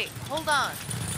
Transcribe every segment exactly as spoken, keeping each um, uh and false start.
Wait, hold on.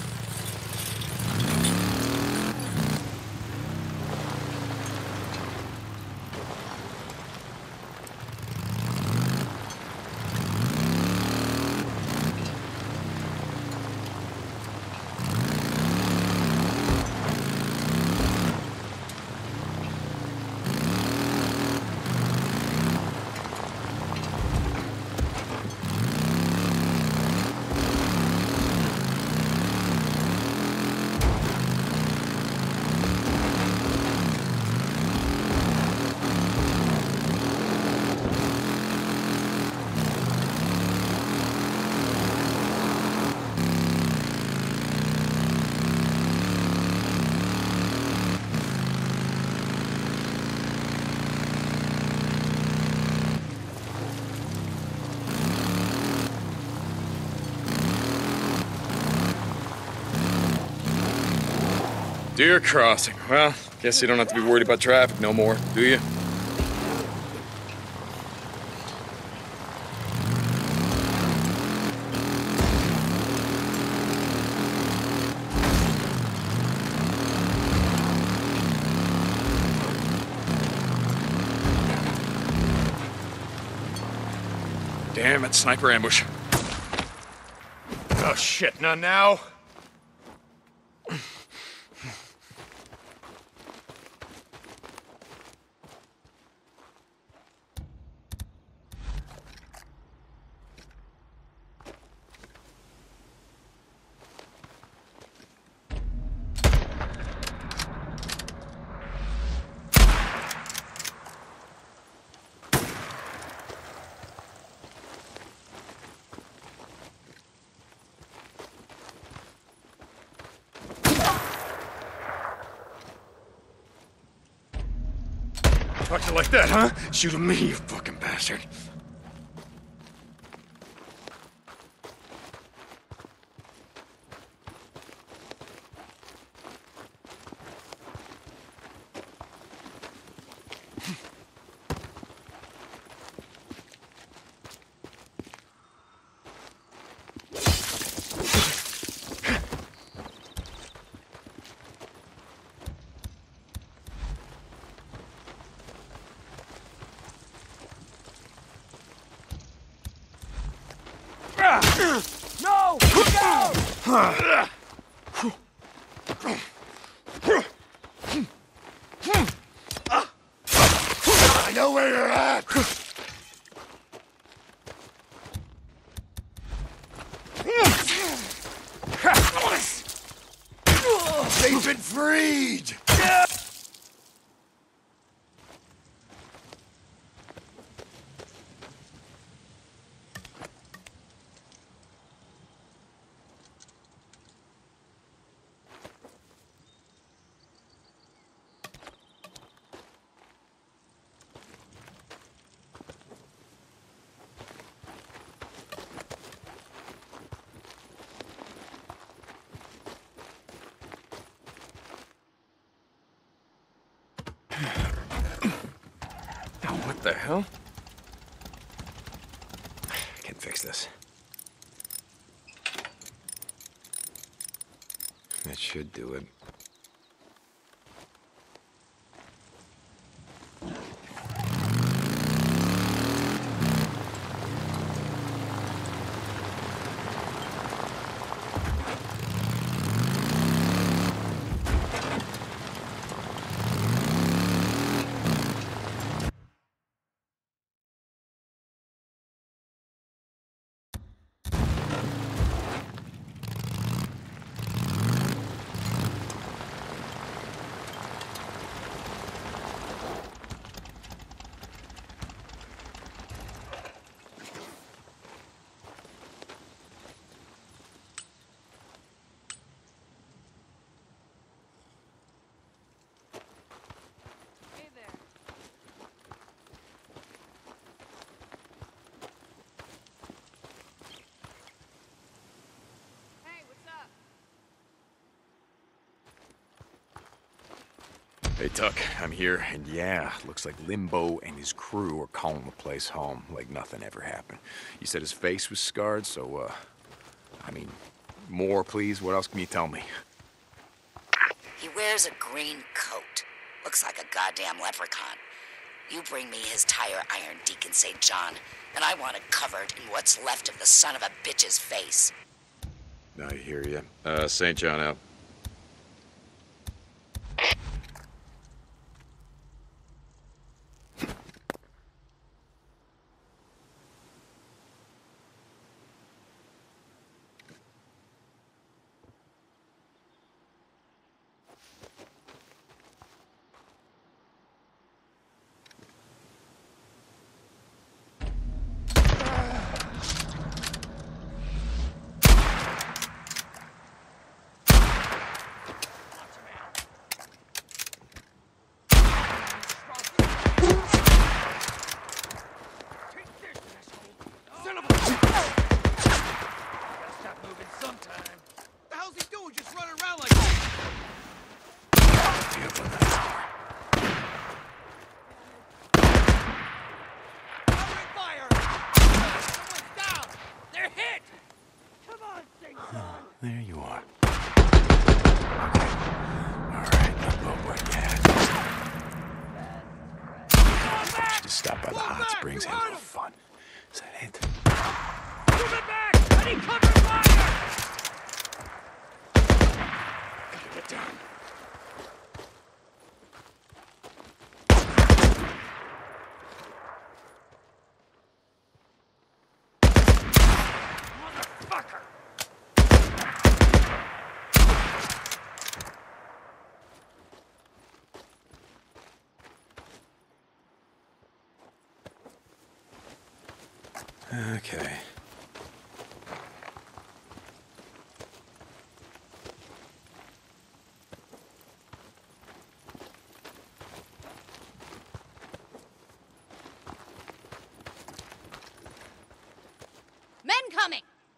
Deer crossing. Well, guess you don't have to be worried about traffic no more, do you? Damn it, sniper ambush. Oh shit, not now. Talk you like that, huh? Shoot at me, you fucking bastard. No! Look out! I know where you're at! They've been freed! Oh, what the hell? I can fix this. That should do it. Hey, Tuck, I'm here, and yeah, looks like Limbo and his crew are calling the place home, like nothing ever happened. You said his face was scarred, so, uh, I mean, More, please. What else can you tell me? He wears a green coat. Looks like a goddamn leprechaun. You bring me his tire iron, Deacon Saint John, and I want it covered in what's left of the son of a bitch's face. I hear you. Uh, Saint John out. There you are. Okay. Alright, Limbo, where you at? Just stop by the hot springs, have a little fun. Is that it? Move it back! I need cover fire! Gotta get down. Motherfucker! Okay. Men coming!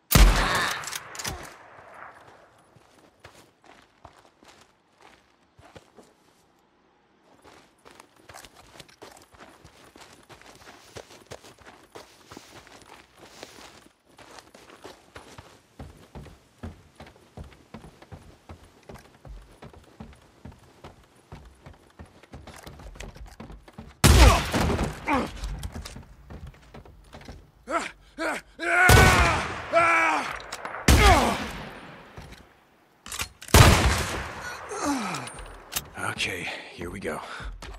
Okay, here we go.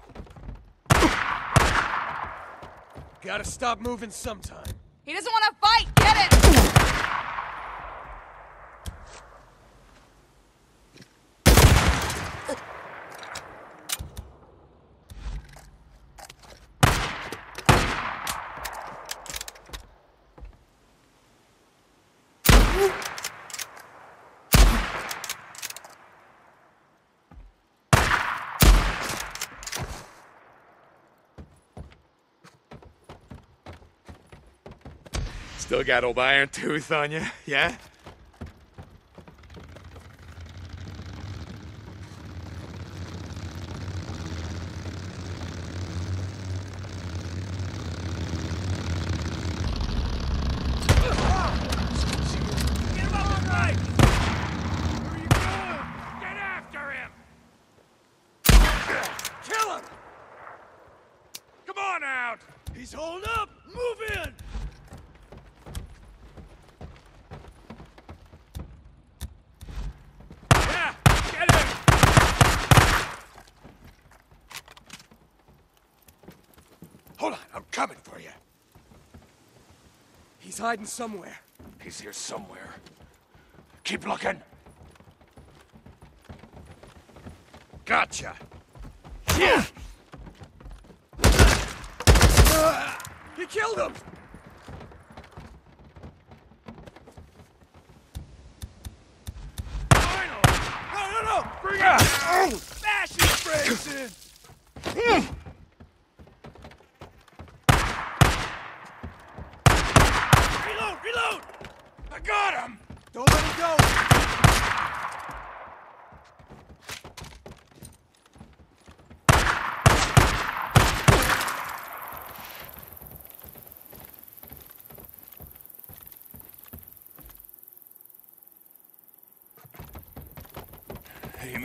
Gotta stop moving sometime. He doesn't want to fight! Get it! Still got old Iron Tooth on you, yeah? Get him up and right! Where are you going? Get after him! Kill him! Come on out! He's holed up! Move in! Yeah! Get him! Hold on, I'm coming for you. He's hiding somewhere. He's here somewhere. Keep looking. Gotcha. Yeah! You killed him! Finally! No, no, no! Bring it! Oh! Bash his brains in! Reload! Reload! I got him! Don't let him go!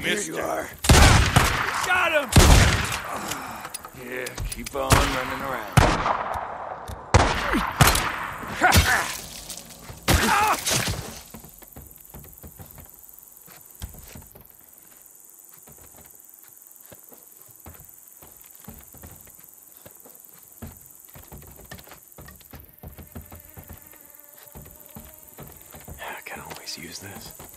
missed you her. are. Got him! Yeah, keep on running around. I can always use this.